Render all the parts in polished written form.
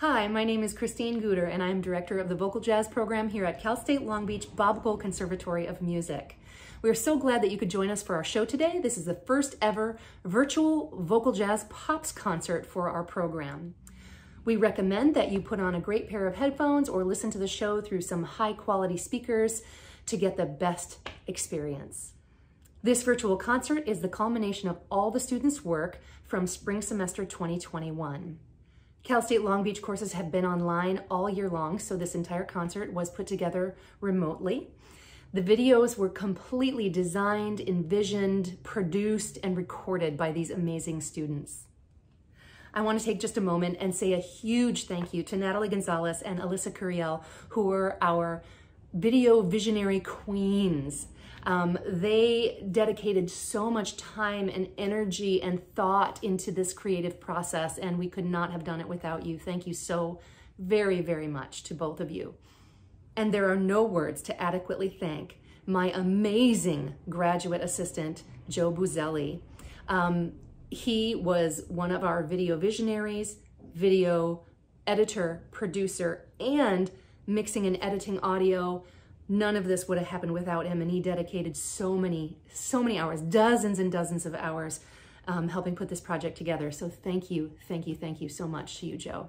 Hi, my name is Christine Guder, and I'm Director of the Vocal Jazz Program here at Cal State Long Beach Bob Cole Conservatory of Music. We are so glad that you could join us for our show today. This is the first ever virtual Vocal Jazz Pops concert for our program. We recommend that you put on a great pair of headphones or listen to the show through some high quality speakers to get the best experience. This virtual concert is the culmination of all the students' work from spring semester 2021. Cal State Long Beach courses have been online all year long, so this entire concert was put together remotely. The videos were completely designed, envisioned, produced, and recorded by these amazing students. I want to take just a moment and say a huge thank you to Natalie Gonzalez and Alyssa Curiel, who were our video visionary queens. They dedicated so much time and energy and thought into this creative process, and we could not have done it without you. Thank you so very, very much to both of you. And there are no words to adequately thank my amazing graduate assistant, Joe Buzelli. He was one of our video visionaries, video editor, producer, and mixing and editing audio. None of this would have happened without him, and he dedicated so many hours, dozens and dozens of hours, helping put this project together. So thank you so much to you, Joe.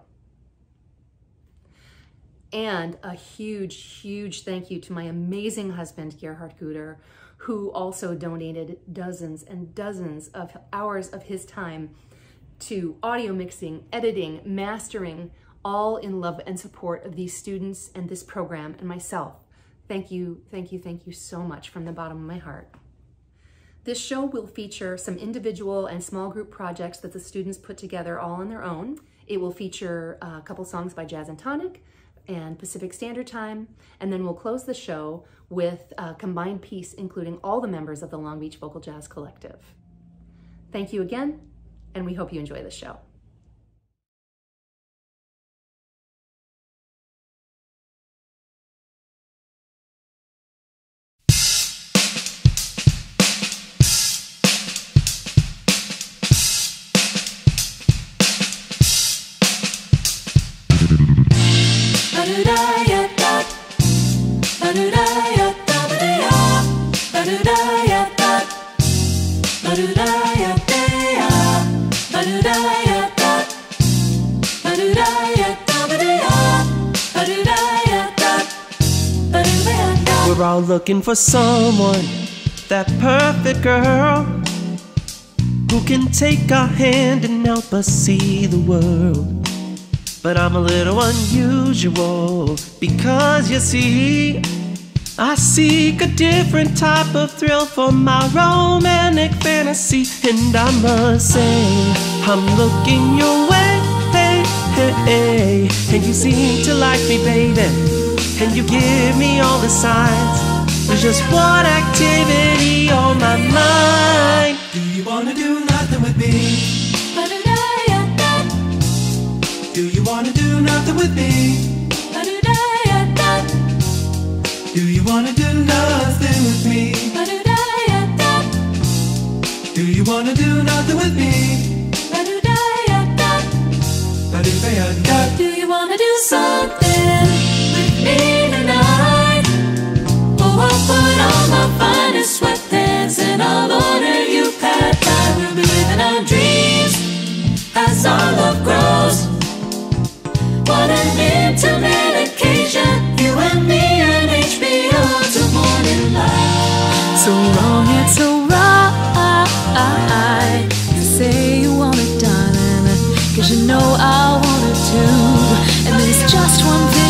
And a huge thank you to my amazing husband, Gerhard Guder, who also donated dozens and dozens of hours of his time to audio mixing, editing, mastering, all in love and support of these students and this program and myself. Thank you so much from the bottom of my heart. This show will feature some individual and small group projects that the students put together all on their own. It will feature a couple songs by Jazz and Tonic and Pacific Standard Time, and then we'll close the show with a combined piece including all the members of the Long Beach Vocal Jazz Collective. Thank you again, and we hope you enjoy the show. We're all looking for someone, that perfect girl, who can take our hand and help us see the world. But I'm a little unusual, because you see, I seek a different type of thrill for my romantic fantasy. And I must say, I'm looking your way, and you seem to like me, baby, and you give me all the signs. There's just one activity on my mind. Do you wanna do nothing with me? Do you wanna do nothing with me? Do you wanna do nothing with me? Do you wanna do nothing with me? Do you wanna do something with me tonight? Oh, I'll put on my finest sweatpants and I'll order you pad thai. We'll be living our dreams as our love grows. What an intimate occasion, you and me and HBO till morning light. So wrong, it's so right to say you want it, darling, 'cause you know I want it too. And there's just one thing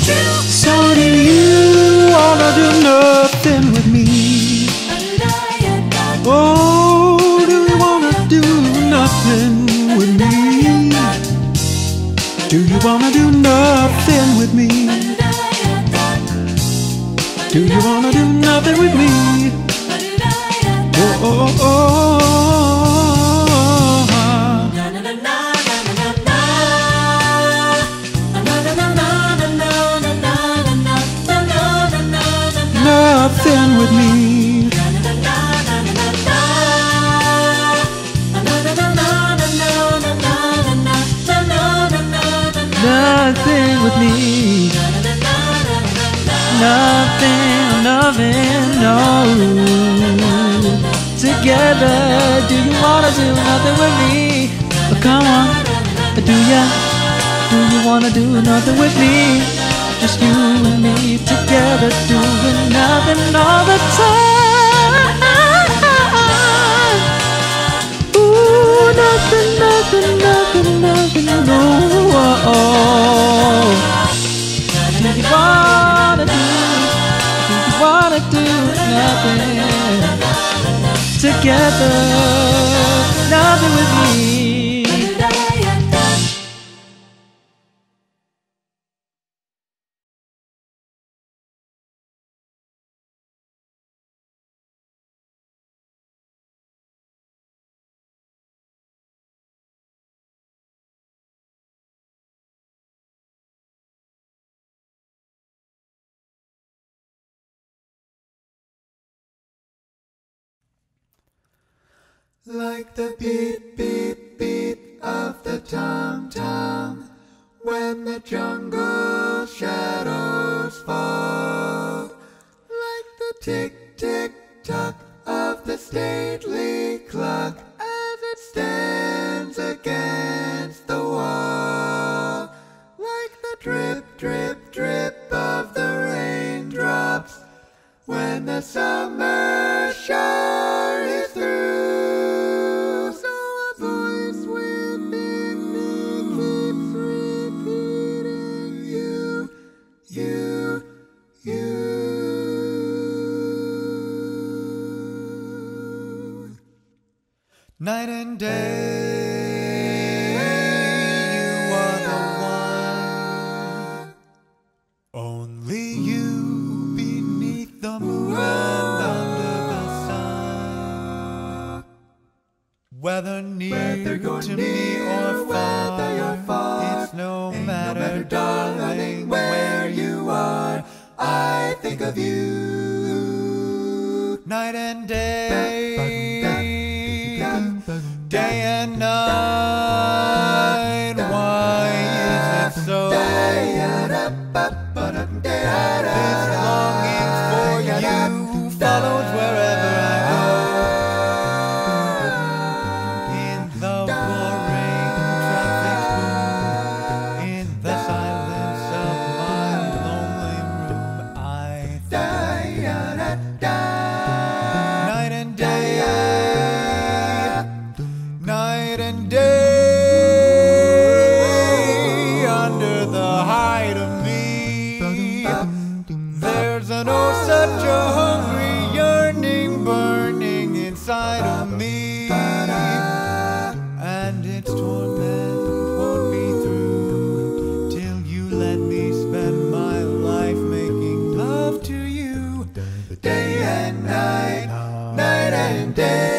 So do you wanna do nothing with me? Oh, do you wanna do nothing with me? Do you wanna do nothing with me? Do you wanna do nothing with me? Oh, oh, oh, oh. Nothing with me. Nothing with me. Nothing, nothing, no. Together, do you wanna do nothing with me? Oh, come on, do ya? Do you wanna do nothing with me? Just you and me together, doing nothing all the time. Ooh, nothing, nothing, nothing, nothing, no. Do you wanna do nothing together, nothing with me? Like the beat, beat, beat of the tom-tom when the jungle shadows fall. Like the tick, tick, tock of the stately clock as it stands against the wall. Like the drip, drip, drip of the raindrops when the summer shower is through. Night and day, you are the one. Only you beneath the moon and under the sun. Whether near to me or far, it's no matter, darling, where you are. I think of you. Night and day. Day and night, why is it so? This longing for you follows wherever I go. In the boring traffic boom, in the silence of my lonely room, I think night and day. Night and day, under the height of me, there's an oh such a hungry yearning burning inside of me, and its torment won't be through till you let me spend my life making love to you, day and night, night and day.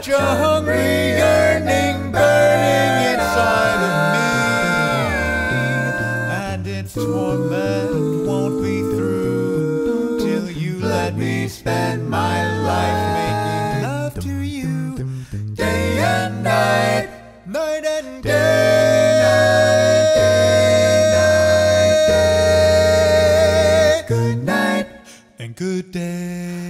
such a hungry yearning burning inside of me, and its torment won't be through till you let me spend my life making love to you, day and night, night and day, night, day, night, day. Good night and good day.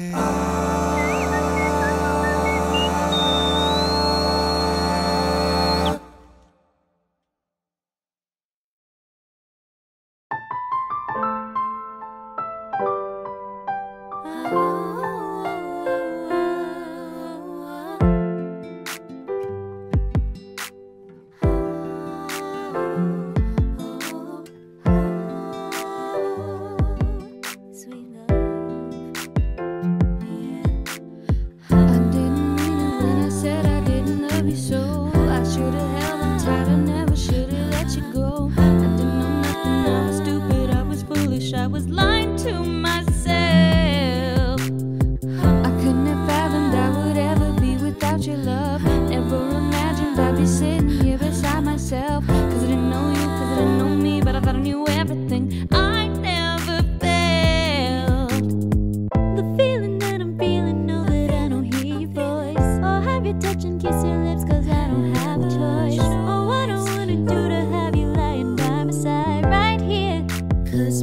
I was lying to myself. I couldn't have fathomed I would ever be without your love. Never imagined I'd be sitting here beside myself. Cause I didn't know you, cause I didn't know me, but I thought I knew everything. I never felt the feeling that I'm feeling. Know that I don't hear your voice, or have you touch and kiss your lips, cause I don't have a choice. Oh, I don't wanna do to have you lying by my side right here. Cause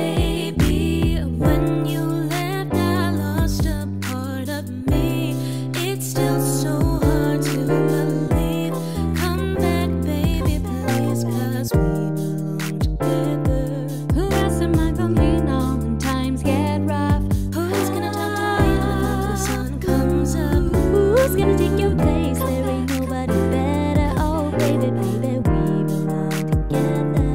baby, when you left, I lost a part of me. It's still so hard to believe. Come back, baby, please, cause we belong together. Who else am I gonna lean on when times get rough? Who's gonna talk to me when the sun comes up? Who's gonna take your place? There ain't nobody better. Oh, baby, baby, we belong together.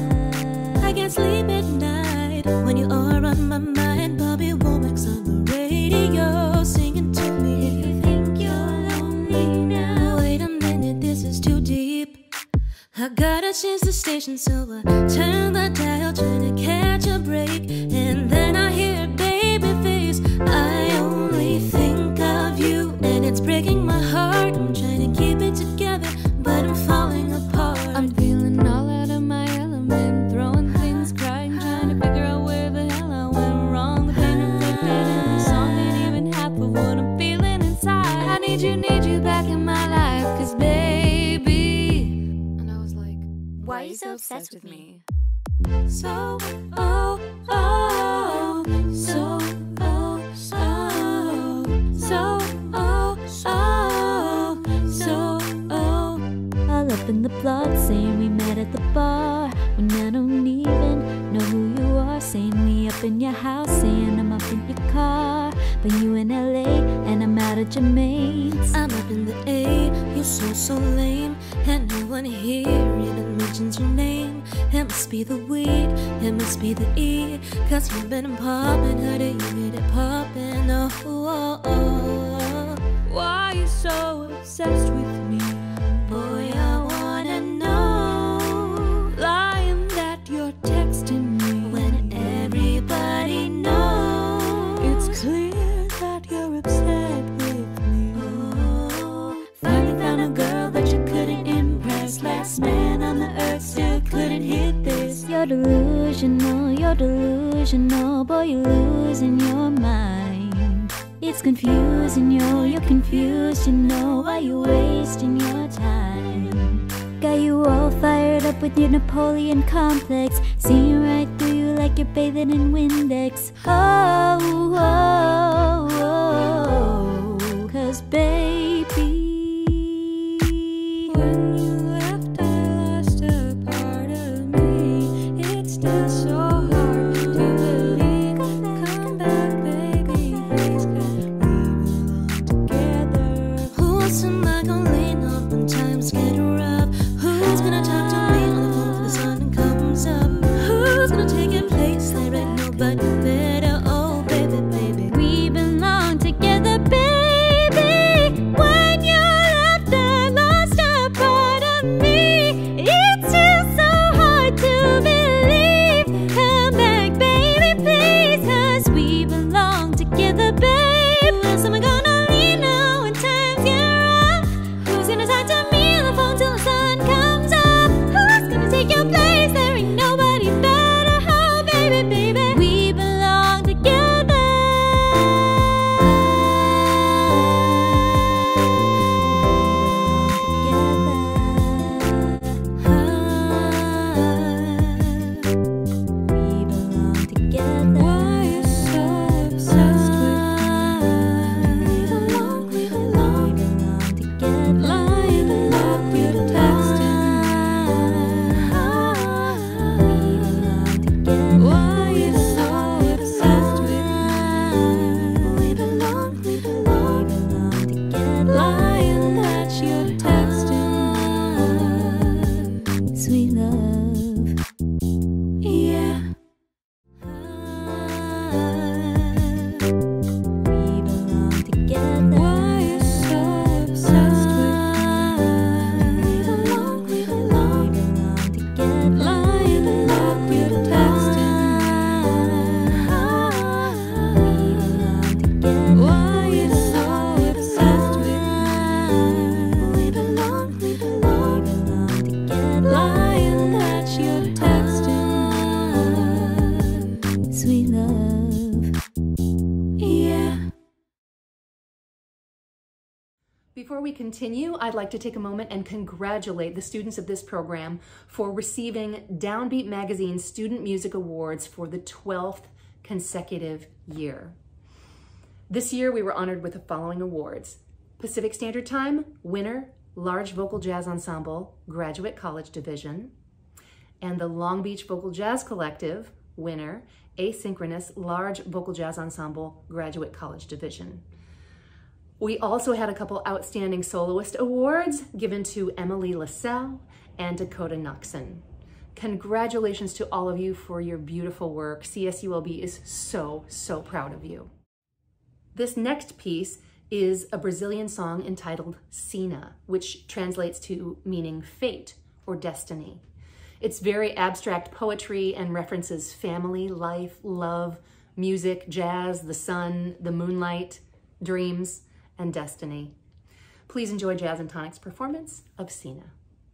I can't sleep at night when you are on my mind. Bobby Womack's on the radio singing to me. If you think you're lonely now, wait a minute, this is too deep. I gotta change the station, so I turn the dial trying to catch a break, and then I hear baby face. I only think of you, and it's breaking my heart. I'm trying to keep it together, but I'm falling apart. I'm feeling all out of my element, throwing things, crying, trying to figure out where the hell I went wrong. The pain reflected in the song ain't even half of what I'm feeling inside. I need you back in my life, cause baby. And I was like, why are you so obsessed with me? So, oh, oh, so, oh, oh, so, oh, oh, so, oh. All up in the plot, saying we met at the bar, when I don't even know who you are. Saying me up in your house, saying I'm up in your car, but you in LA and I'm out at Jermaine's. I'm up in the A, you're so lame, and no one here even mentions your name. It must be the weed, it must be the E, cause you've been popping, how do you get it popping? Oh, oh, oh. Why are you so obsessed with me? Boy, I wanna know. Lying that you're texting me when everybody knows. It's clear that you're upset with me. Oh, finally found a girl that you couldn't impress. Last man on the earth still couldn't hit this. You're delusional, boy, you're losing your mind. It's confusing, you're confused, you know. Why you wasting your time? Got you all fired up with your Napoleon complex, seeing right through you like you're bathing in Windex. Oh, oh, oh, cause baby, when you left I lost a part of me. It's still so hard to believe. Come back, baby, please, cause we belong together. Who else am I gonna lean on when times get rough? Who's gonna talk to me on the phone till the sun comes up? Who's gonna take your place? There ain't nobody better. Oh, baby, baby, we Before we continue, I'd like to take a moment and congratulate the students of this program for receiving Downbeat Magazine's Student Music Awards for the 12th consecutive year. This year, we were honored with the following awards: Pacific Standard Time, winner, Large Vocal Jazz Ensemble, Graduate College Division, and the Long Beach Vocal Jazz Collective, winner, Asynchronous Large Vocal Jazz Ensemble, Graduate College Division. We also had a couple Outstanding Soloist Awards given to Emily LaSalle and Dakota Nuxon. Congratulations to all of you for your beautiful work. CSULB is so, so proud of you. This next piece is a Brazilian song entitled Sina, which translates to meaning fate or destiny. It's very abstract poetry and references family, life, love, music, jazz, the sun, the moonlight, dreams, and destiny. Please enjoy Jazz and Tonic's performance of Sina.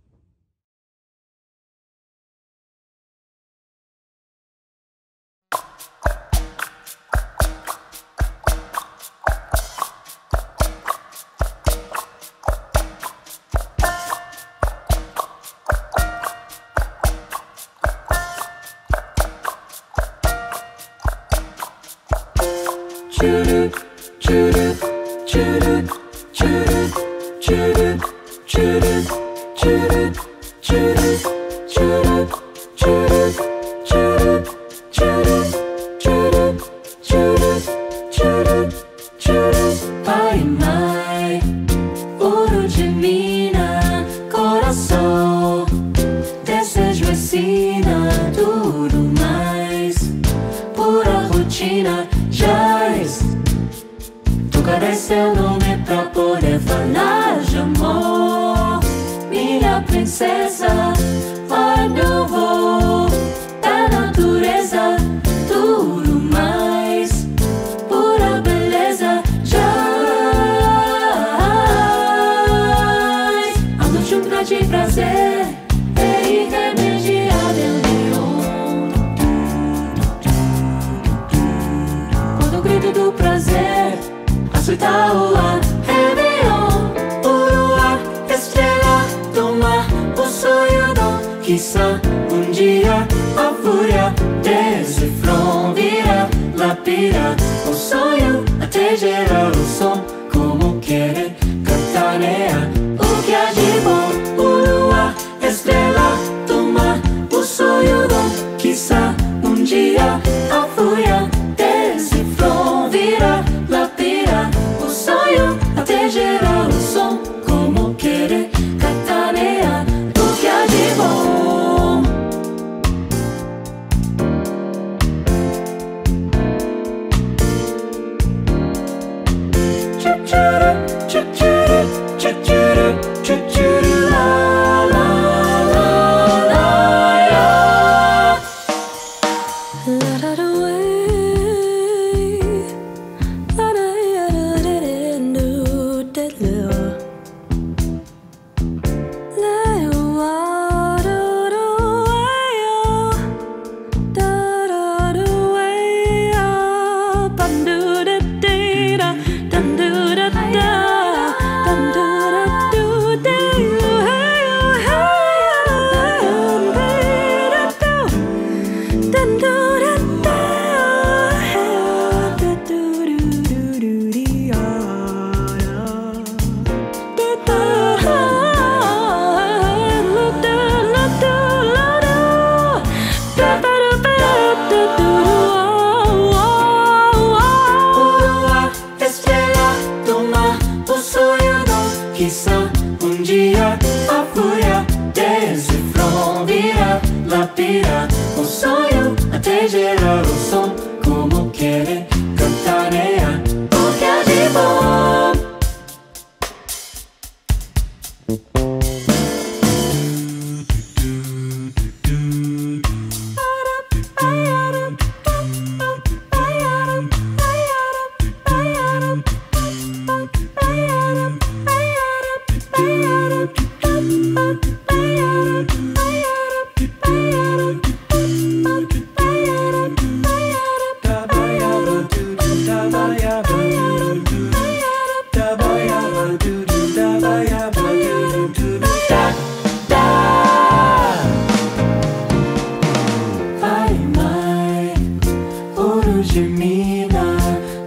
Pai, mãe, ouro de mina, coração, desejo é sina, tudo mais, pura rotina, jazz. Tocarei seu nome pra poder falar de amor, minha princesa, ar novo, da natureza, tudo mais, pura beleza, jazz. Ando junto pra te prazer, é irremediável, neon. Quando o grito do prazer açoita o ar, Réveillon, o ar, estrela do mar, o sonho do quiçá, dia a fúria desse front vira, lapira o sonho até gerar o som, como querer cantanear o que há de bom, o luar, estrela do mar, o sonho do quiçá, dia a fúria desse front vira, lapira o sonho até gerar o som, como querer cantanear o que há de bom. Choo-choo-choo-choo-choo-choo.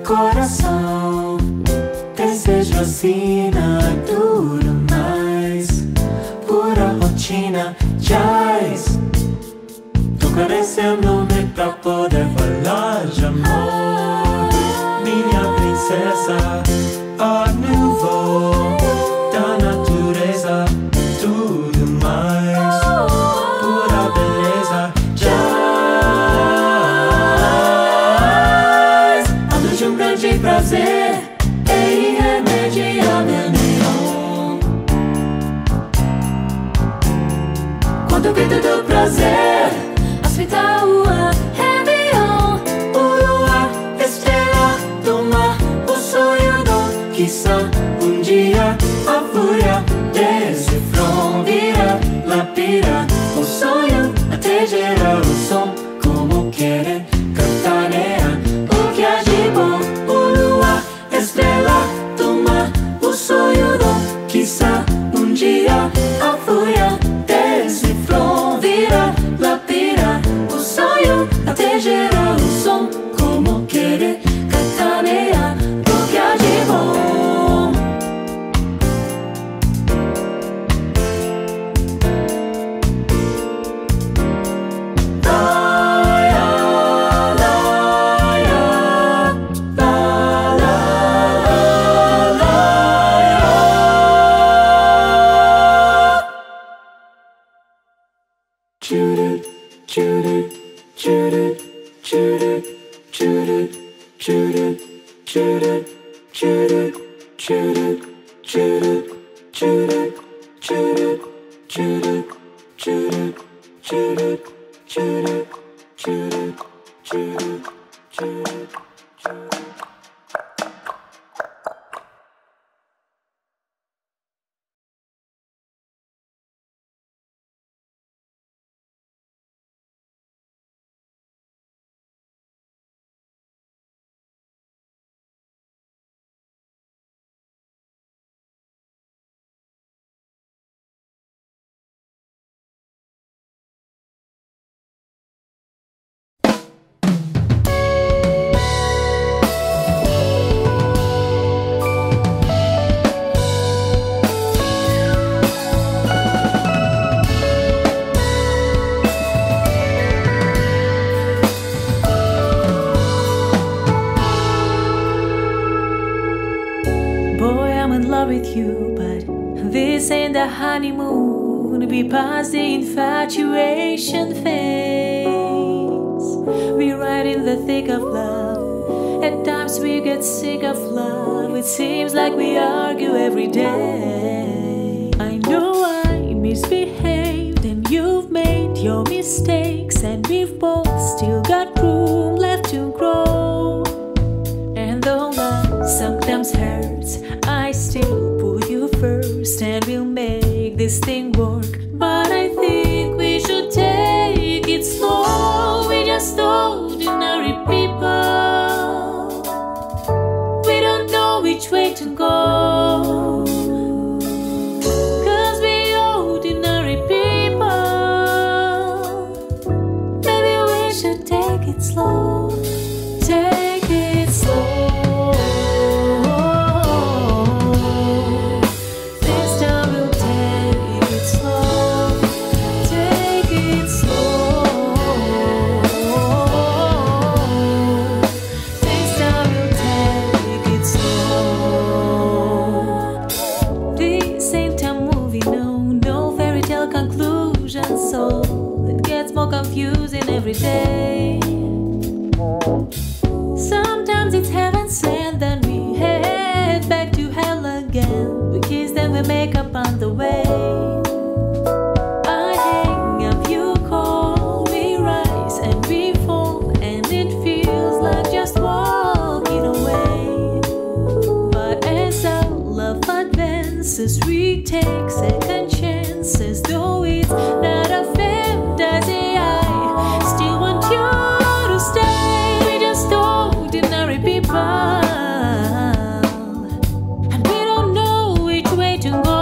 coração. Desejo assinatura mais pura rotina, jazz. Tô carecendo-me pra poder falar de amor. Minha princesa, art nouveau da natureza, tudo mais pura beleza, jazz. Ando de grande prazer e irremediável neon. Quando eu grito do prazer, asfaltar o ar, Réveillon. O luar, estrela do mar, o sonho do quiçá. Um dia a fúria desse front vira lapira. O sonho até gerar o som, como querer cantanear o que há de bom. O luar, estrela do mar, o sonho do quiçá. Um dia a fúria desse front vira lapira. O sonho até gerar o som, como querer cantanear o que há de bom. With you, but this ain't the honeymoon. We passed the infatuation phase. We're right in the thick of love. At times we get sick of love. It seems like we argue every day. I know I misbehaved and you've made your mistakes, and we've both still got room left to grow. And though love sometimes hurts, I still put you first, and we'll make this thing work. But I think we should take it slow. We're just ordinary people. We don't know which way to go, 'cause we're ordinary people. Maybe we should take it slow. Take it slow. Confusing every day. Sometimes it's heaven sent, then we head back to hell again. We kiss, then we make up on the way. I hang up, you call, we rise and we fall, and it feels like just walking away. But as our love advances, we take second chances, though it's not a fantasy. Still want you to stay. We're just ordinary people, and we don't know which way to go.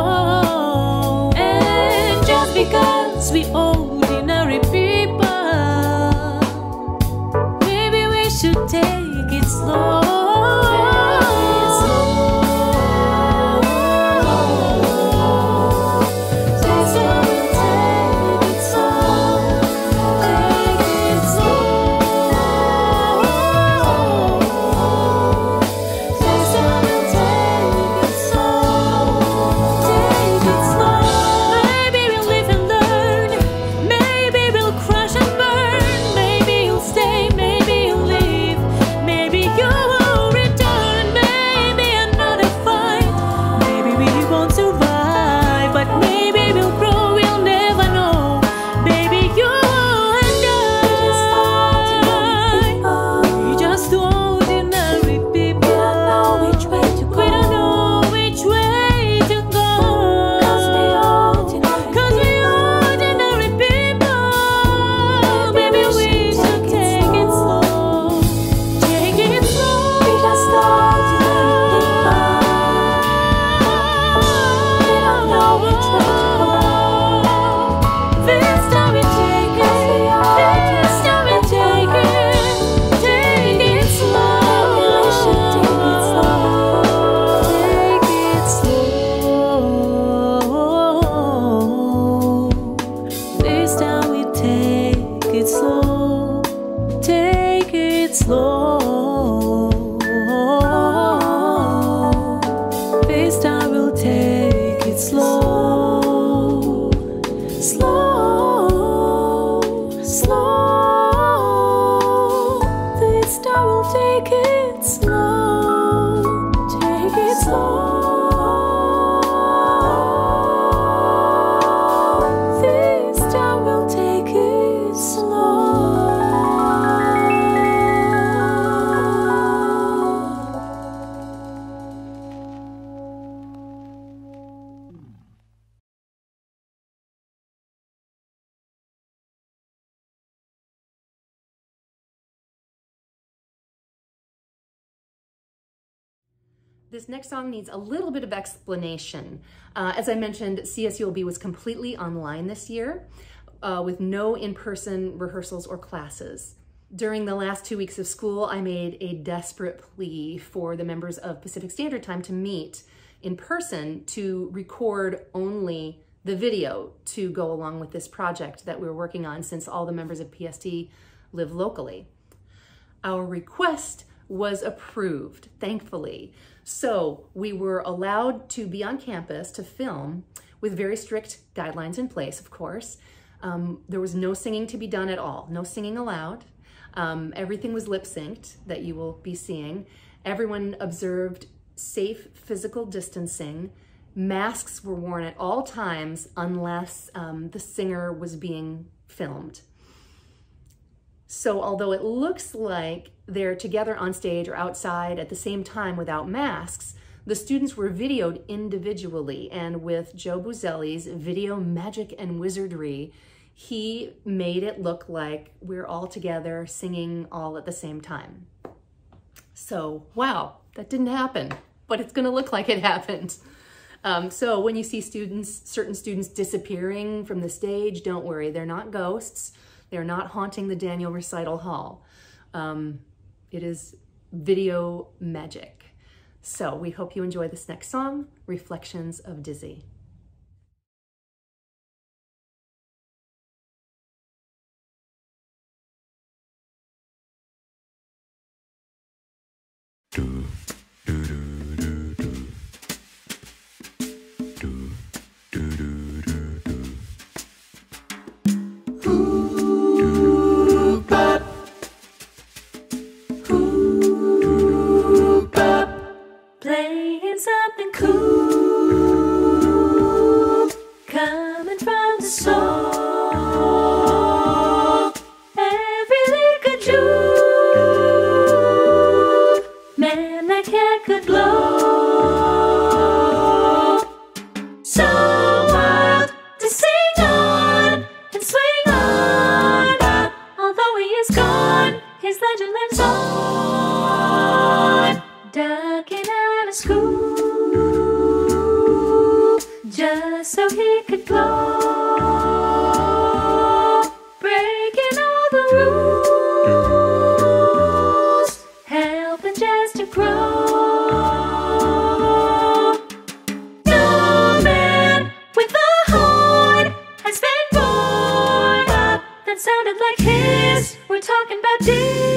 And just because we ordinary people, maybe we should take it slow. This next song needs a little bit of explanation. As I mentioned, CSULB was completely online this year with no in-person rehearsals or classes. During the last 2 weeks of school, I made a desperate plea for the members of Pacific Standard Time to meet in person to record only the video to go along with this project that we were working on, since all the members of PST live locally. Our request was approved, thankfully. So we were allowed to be on campus to film with very strict guidelines in place, of course. There was no singing to be done at all, no singing allowed. Everything was lip synced that you will be seeing. Everyone observed safe physical distancing. Masks were worn at all times unless the singer was being filmed. So although it looks like they're together on stage or outside at the same time without masks, the students were videoed individually, and with Joe Buzelli's video magic and wizardry, he made it look like we're all together singing all at the same time. So, wow, that didn't happen, but it's gonna look like it happened. So when you see certain students disappearing from the stage, don't worry, they're not ghosts. They're not haunting the Daniel Recital Hall. It is video magic. So we hope you enjoy this next song, Reflections of Dizzy. Playing something cool, coming from the soul. Every lick a jewel, man, that cat could blow. So wild to sing on and swing on, but although he is gone, his legend lives on. Ducking out of school just so he could blow, breaking all the rules, helping just to grow. No man with a horn has been born up that sounded like his. We're talking about deer.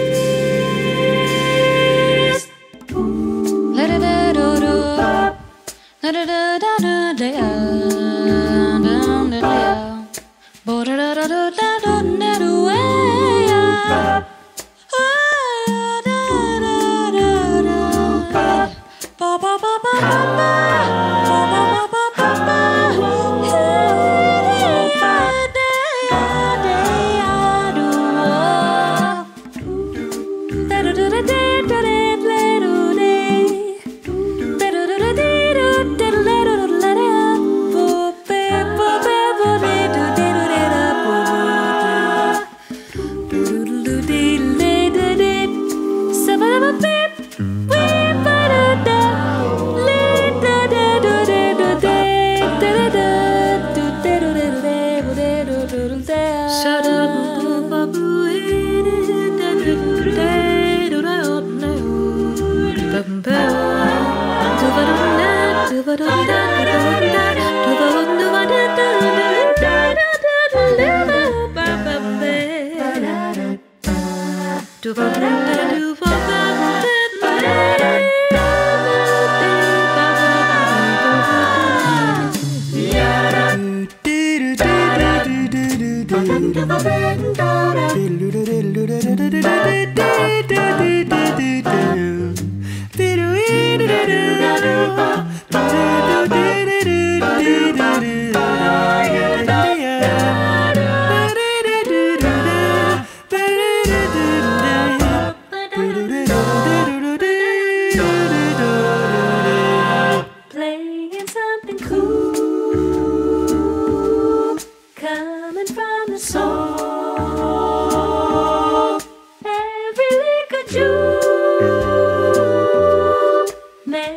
Playing something cool, coming from the soul. Every lick a jewel, man.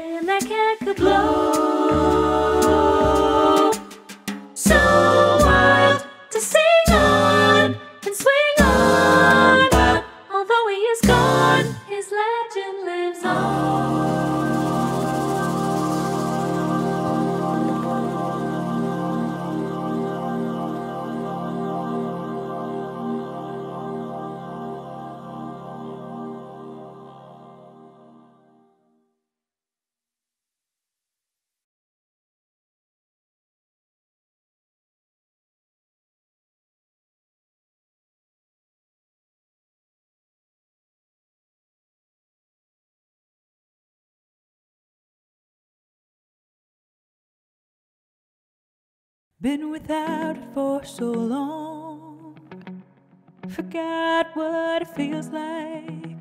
Been without it for so long, forgot what it feels like.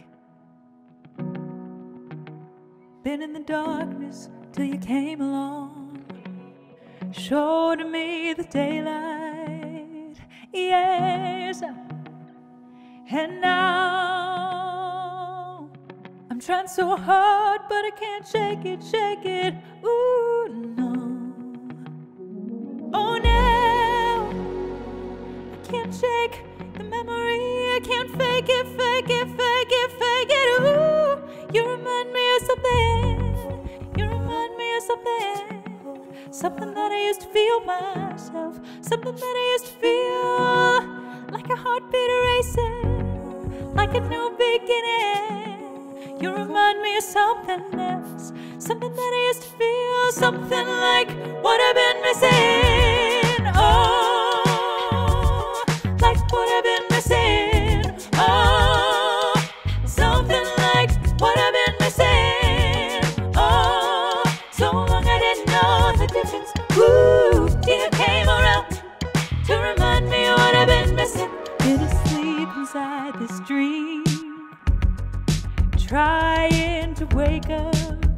Been in the darkness till you came along, showed me the daylight, yes. And now I'm trying so hard, but I can't shake it, ooh no. Oh no, I can't shake the memory, I can't fake it, ooh. You remind me of something, something that I used to feel myself, something that I used to feel, like a heartbeat racing, like a new beginning. You remind me of something else, something that I used to feel, something like what I've been missing. Oh, like what I've been missing. Oh, something like what I've been missing. Oh, so long I didn't know the difference. Ooh, till you came around to remind me of what I've been missing. Been asleep inside this dream, trying to wake up,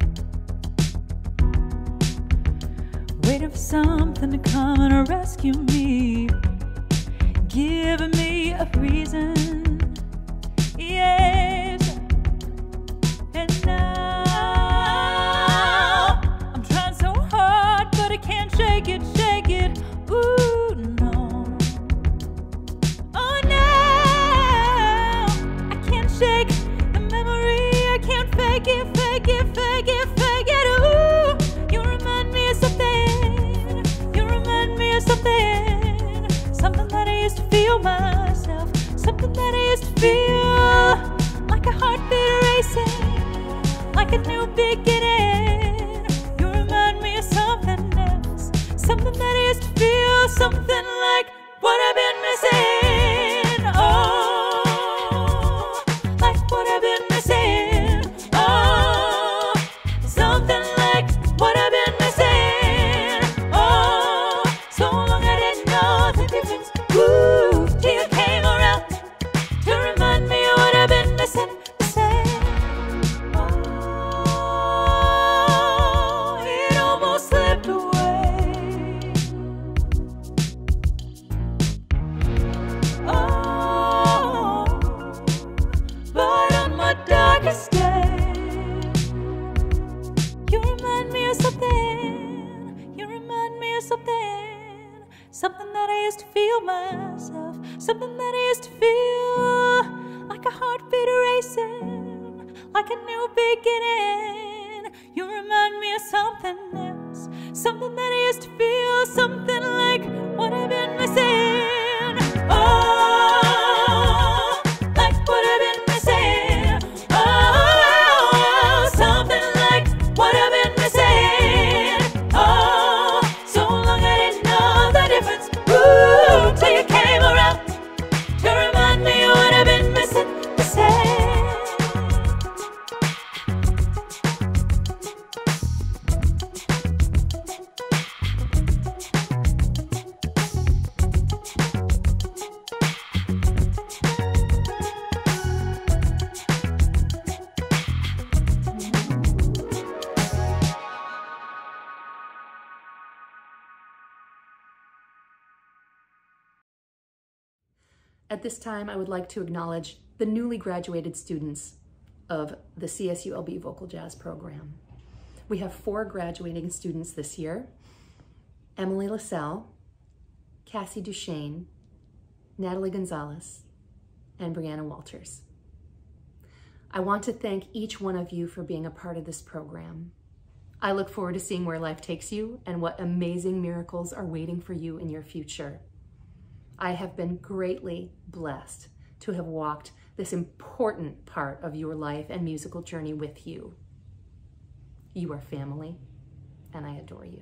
waiting for something to come and rescue me, giving me a reason, yes. And now I'm trying so hard, but I can't shake it, ooh no. Oh no, I can't shake the memory, I can't fake it, ooh. You remind me of something, you remind me of something, something that I used to feel myself, something that I used to feel, like a heartbeat racing, like a new beginning. You remind me of something else, something that I used to feel, something like what I've been missing. Oh, like what I've been missing. Oh, something like what I've been missing. Oh, so long I didn't know the difference. Ooh, till you came around to remind me of what I've been missing. Oh, it almost slipped away. Oh, but on my darkest day, you remind me of something, you remind me of something, something that I used to feel myself, something that I used to feel, like a heartbeat racing, like a new beginning. You remind me of something else, something that I used to feel, something like what I've been missing. Oh, like what I've been missing. Oh, something like what I've been missing. Oh, so long I didn't know the difference. Ooh, till you came around to remind me of what I've been missing. At this time, I would like to acknowledge the newly graduated students of the CSULB Vocal Jazz program. We have 4 graduating students this year: Emily LaSalle, Cassie Duchesne, Natalie Gonzalez, and Brianna Walters. I want to thank each one of you for being a part of this program. I look forward to seeing where life takes you and what amazing miracles are waiting for you in your future. I have been greatly blessed to have walked this important part of your life and musical journey with you. You are family, and I adore you.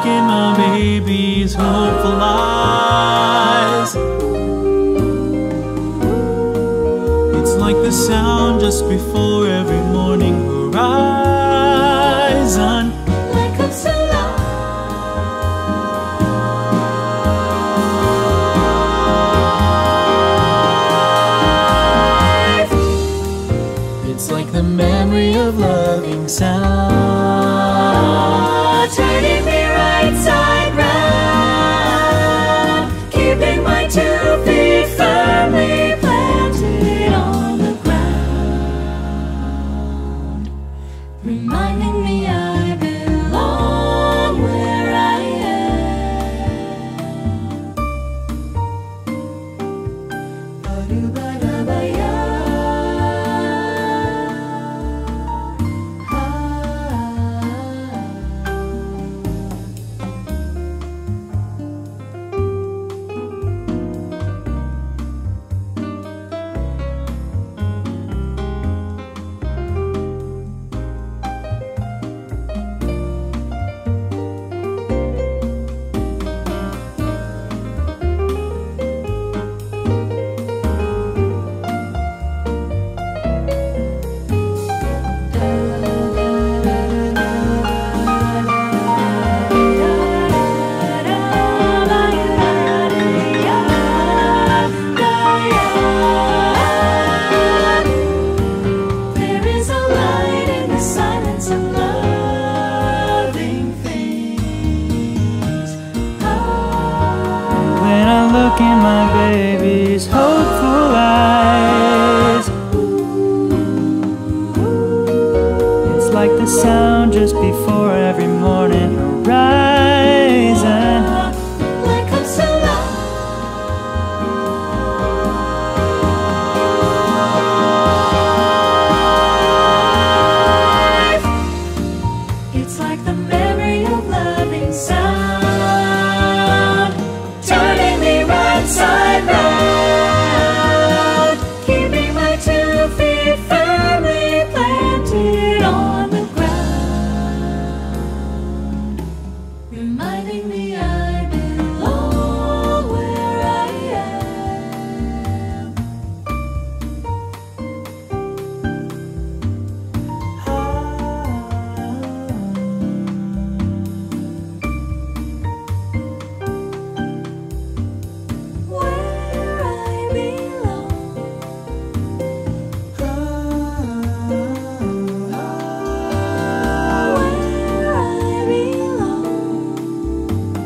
look in my baby's hopeful eyes, it's like the sound just before every morning horizon. Like a salon. It's like the memory of loving sound, Turning me right side round, keeping my 2 feet firmly planted on the ground, reminding me I belong where I am. Ba-do-ba-da-ba-ya. There is a light in the silence of loving things. when I look in my baby's hopeful eyes. It's like the sound just before every morning horizon. Like a salon. It's like the memory of loving sound, turning me right side round, keeping my 2 feet firmly planted on the ground, reminding me I belong where I am. Where I belong. Where I belong.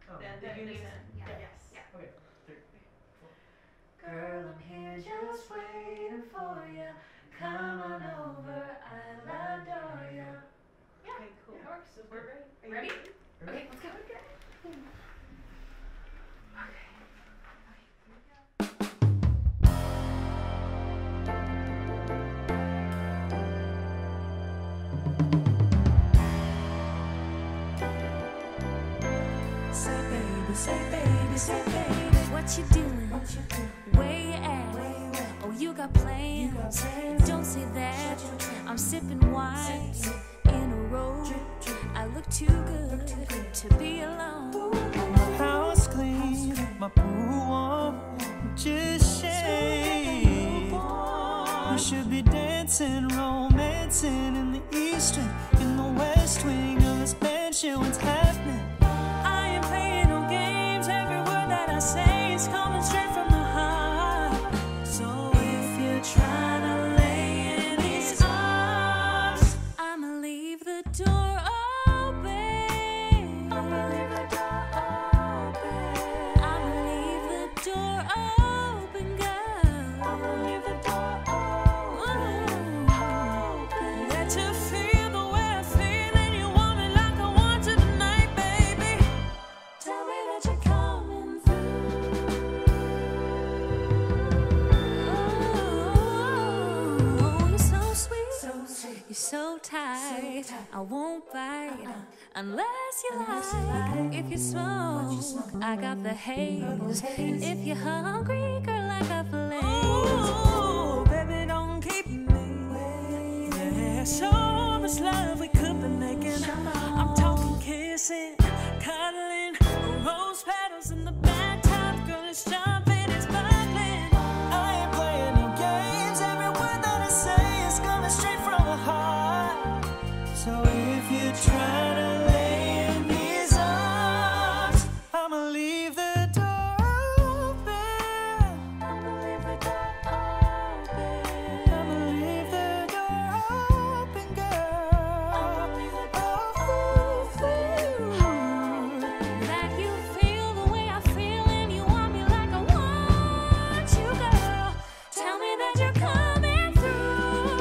Okay. Girl, I'm here just waiting for you. Come on over, I'll adore you. Yeah, okay, cool. It works. We're ready. Are you ready? Okay, let's go. Say baby, what you doing? Where you at? Oh, you got plans? Don't say that. I'm sipping wine in a row. I look too good to be alone. My house clean, my pool warm, just shaved. We should be dancing, romancing in the east wing, in the west wing of this mansion. What's happening? I ain't playing no games. Every word that I say is coming straight from the heart. So if you're trying to lay in these arms, I'ma leave the door open. I'ma leave the door open. I'ma leave the door open, girl. I'ma leave the door open. Let you feel the way I feel, and you want me like I want you tonight, baby. Tell me that you're coming through. Oh, you're so sweet, you're so tight. I won't bite unless you like. If you smoke, I got the haze. And if you're hungry, girl, I got fillets. Oh, baby, don't keep me waiting. There's so much love we could be making. I'm talking kissing, cuddling, rose petals in the bathtub. Girl, it's jumping, it's bubbling. I ain't playing no games. Every word that I say is coming straight from the heart. So if you're trying to lay in these arms, I'ma leave the door open. I'ma leave the door open. I'ma leave the door open, girl. I'ma leave the door open. That you feel the way I feel, and you want me like I want you, girl. Tell me that you're coming through.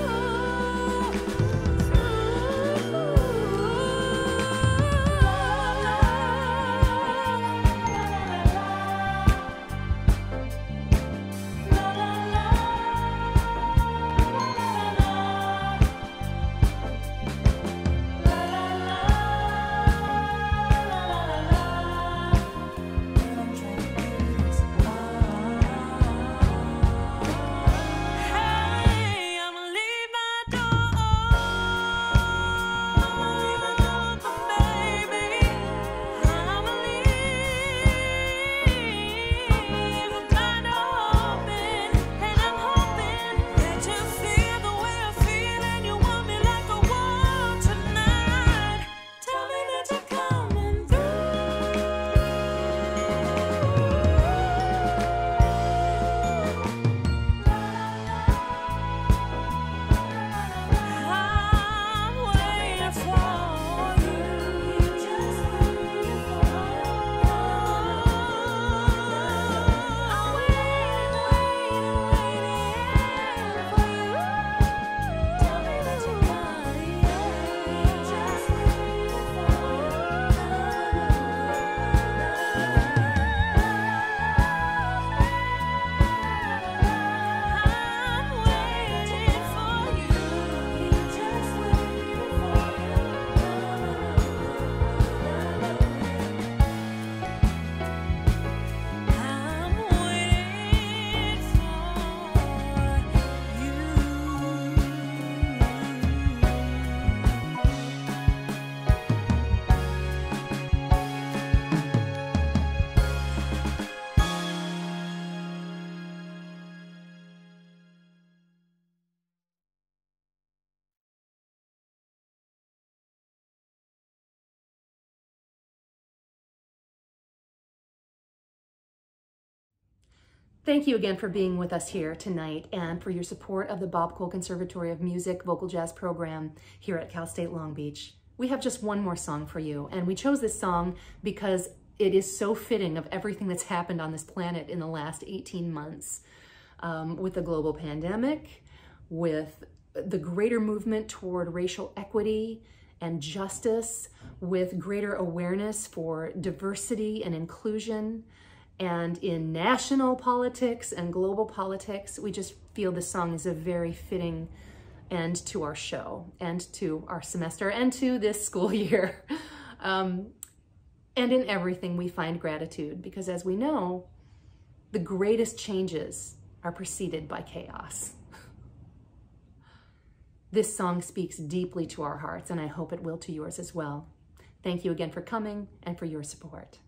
Hey, I'ma leave my door open, baby. I'ma leave my door open, and I'm hoping that you feel the way I feel, and you want me like I want tonight. Tell me that you're coming I'm waiting for you. Just waiting for you. I'm waiting for you. Tell me that you're coming. Just waiting I'm waiting for you. Just waiting I'm waiting Thank you again for being with us here tonight and for your support of the Bob Cole Conservatory of Music Vocal Jazz program here at Cal State Long Beach. We have just one more song for you, and we chose this song because it is so fitting of everything that's happened on this planet in the last 18 months, with the global pandemic, with the greater movement toward racial equity and justice, with greater awareness for diversity and inclusion, and in national politics and global politics. We just feel this song is a very fitting end to our show and to our semester and to this school year. And in everything we find gratitude, because as we know, the greatest changes are preceded by chaos. This song speaks deeply to our hearts, and I hope it will to yours as well. Thank you again for coming and for your support.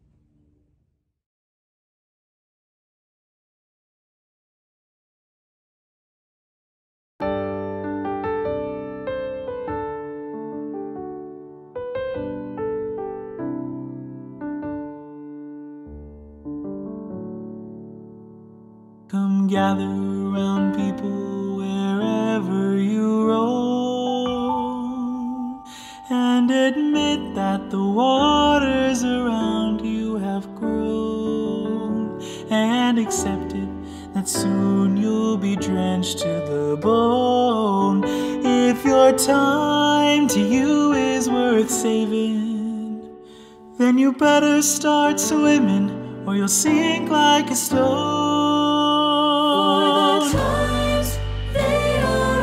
Come gather around people wherever you roam, and admit that the waters around you have grown, and accept it that soon you'll be drenched to the bone. If your time to you is worth saving, then you better start swimming or you'll sink like a stone. For the times, they are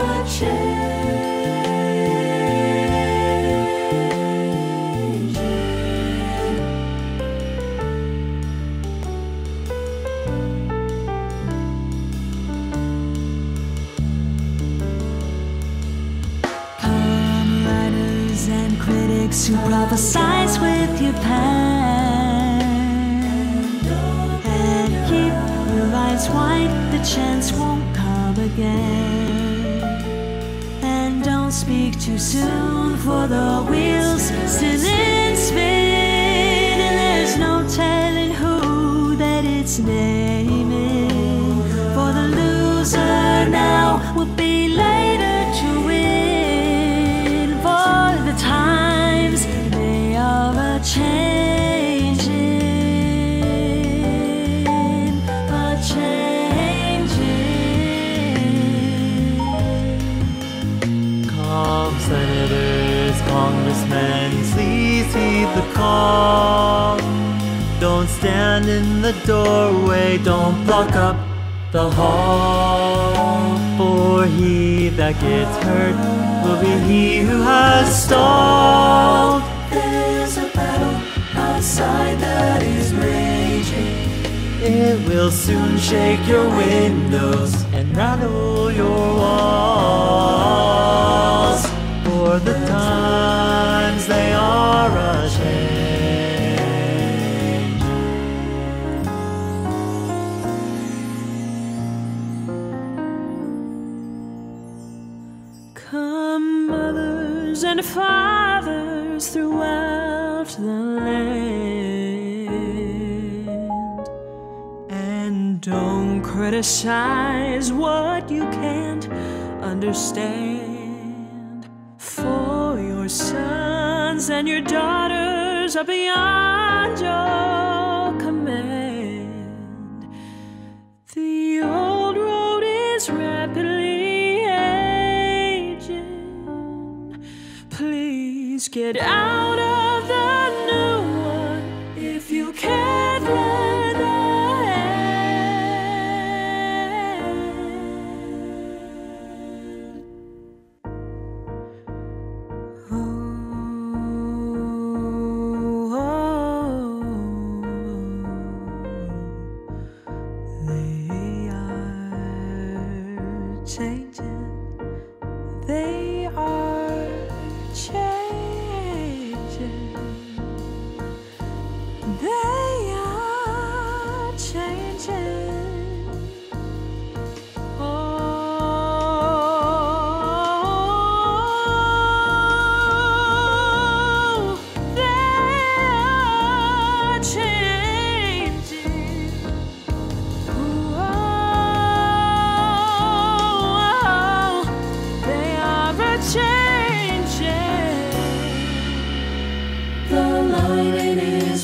a-changing. Come, writers and critics who prophesize with your pen, and keep your eyes wide, the chance won't come again. And don't speak too soon, for the wheels still in spin, and there's no telling who that it's naming. For the loser now will be later to win. For the times, they are a-changing, a-changing. Come, senators, congressmen, please heed the call. Don't stand in the doorway, don't block up the hall. For he that gets hurt will be he who has stalled. There's a battle outside that is raging. It will soon shake your windows and rattle your walls. For the times, they are a-changing. Come, mothers and fathers throughout the land, and don't criticize what you can't understand. For your sons and your daughters are beyond your command. The old road is rapidly aging. Please get out of the new one if you can't lend a hand. Oh, they are changing. They are changing.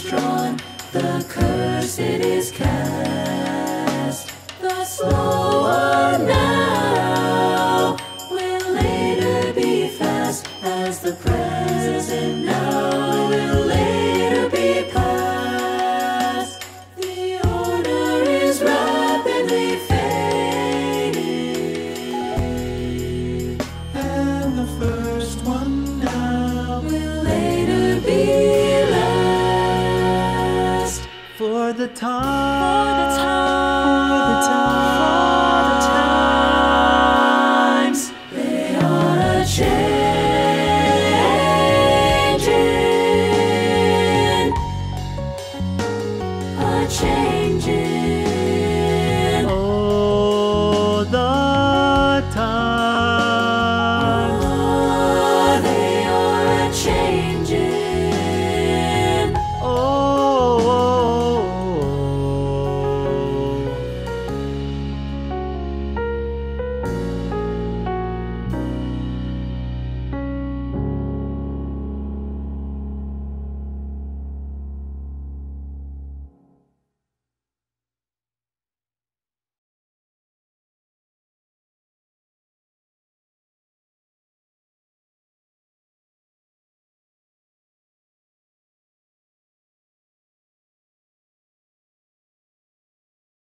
drawn, the curse it is cast. The slower now will later be fast, as the present now will later be past. The order is rapidly fading, And the first one now will later be last. for the time